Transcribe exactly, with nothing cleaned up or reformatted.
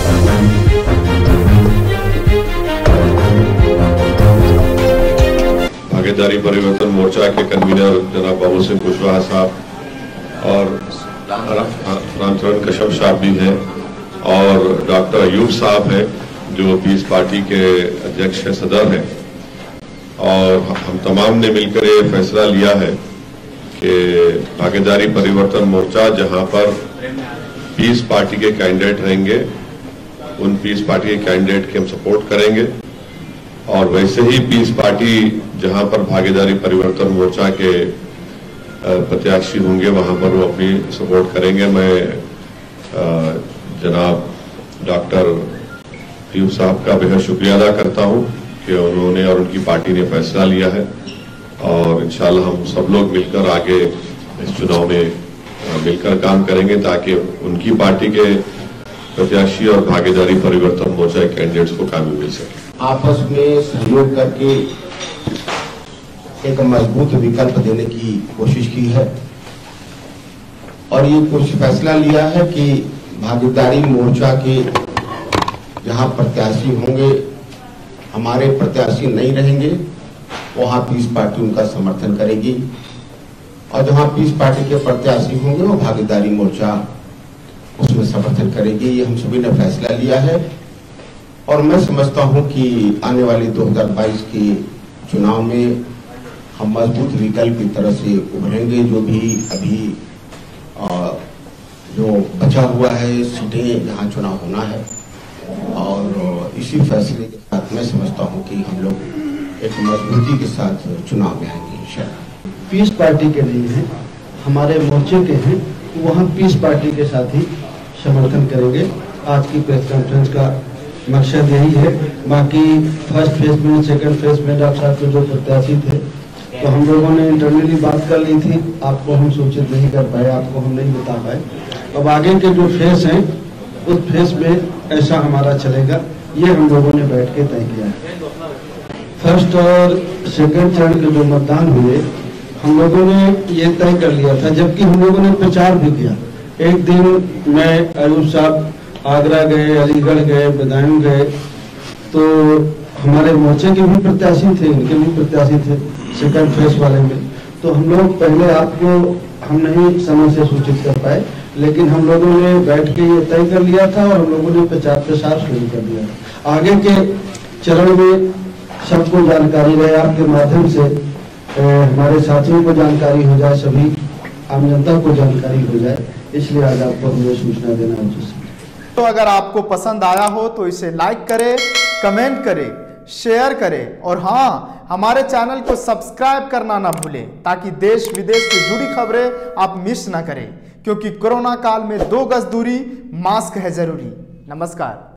भागीदारी परिवर्तन मोर्चा के कन्वीनर जनाब बाबू सिंह कुशवाहा साहब और रामचरण कश्यप साहब भी हैं और डॉक्टर अयूब साहब हैं जो पीस पार्टी के अध्यक्ष हैं, सदर हैं। और हम तमाम ने मिलकर ये फैसला लिया है कि भागीदारी परिवर्तन मोर्चा जहां पर पीस पार्टी के कैंडिडेट रहेंगे उन पीस पार्टी के कैंडिडेट के हम सपोर्ट करेंगे और वैसे ही पीस पार्टी जहां पर भागीदारी परिवर्तन मोर्चा के प्रत्याशी होंगे वहां पर वो अपनी सपोर्ट करेंगे। मैं जनाब डॉक्टर अयूब साहब का बेहद शुक्रिया अदा करता हूं कि उन्होंने और उनकी पार्टी ने फैसला लिया है और इंशाल्लाह हम सब लोग मिलकर आगे इस चुनाव में मिलकर काम करेंगे ताकि उनकी पार्टी के प्रत्याशी और भागीदारी परिवर्तन मोर्चा के कैंडिडेट्स को कामयाबी मिल सके। आपस में सहयोग करके एक मजबूत विकल्प देने की कोशिश की है और ये कुछ फैसला लिया है कि भागीदारी मोर्चा के जहां प्रत्याशी होंगे हमारे प्रत्याशी नहीं रहेंगे वहां पीस पार्टी उनका समर्थन करेगी और जहां पीस पार्टी के प्रत्याशी होंगे वो भागीदारी मोर्चा उसमें समर्थन करेगी। ये हम सभी ने फैसला लिया है और मैं समझता हूं कि आने वाले दो हज़ार बाईस के चुनाव में हम मजबूत विकल्प की तरह से उभरेंगे। जो भी अभी आ, जो बचा हुआ है सीटें जहां चुनाव होना है और इसी फैसले के साथ मैं समझता हूं कि हम लोग एक मजबूती के साथ चुनाव में आएंगे इंशाल्लाह। पीस पार्टी के नहीं है, हमारे मोर्चे के हैं, वहाँ पीस पार्टी के साथ ही समर्थन करेंगे। आज की प्रेस कॉन्फ्रेंस का मकसद यही है। बाकी फर्स्ट फेज में सेकंड फेज में डॉक्टर साहब के जो प्रत्याशी थे तो हम लोगों ने इंटरनली बात कर ली थी, आपको हम सूचित नहीं कर पाए, आपको हम नहीं बता पाए। अब आगे के जो फेज हैं उस फेज में ऐसा हमारा चलेगा, ये हम लोगों ने बैठ के तय किया है। फर्स्ट और सेकंड चरण के जो मतदान हुए हम लोगों ने ये तय कर लिया था, जबकि हम लोगों ने प्रचार भी किया। एक दिन मैं अयूब साहब आगरा गए, अलीगढ़ गए, बदायूं गए, तो हमारे मोर्चे के भी प्रत्याशी थे, इनके भी प्रत्याशी थे सेकंड फेज वाले में। तो हम लोग पहले आपको हम नहीं समय से सूचित कर पाए, लेकिन हम लोगों ने बैठ के ये तय कर लिया था और हम लोगों ने प्रचार प्रसार शुरू कर दिया। आगे के चरण में सबको जानकारी रहे, आपके माध्यम से हमारे साथियों को जानकारी हो जाए, सभी आम जनता को जानकारी हो जाए, इसलिए आज आपको हमें सूचना देना उचित। तो अगर आपको पसंद आया हो तो इसे लाइक करें, कमेंट करें, शेयर करें और हाँ, हमारे चैनल को सब्सक्राइब करना ना भूलें ताकि देश विदेश से जुड़ी खबरें आप मिस ना करें, क्योंकि कोरोना काल में दो गज दूरी, मास्क है जरूरी। नमस्कार।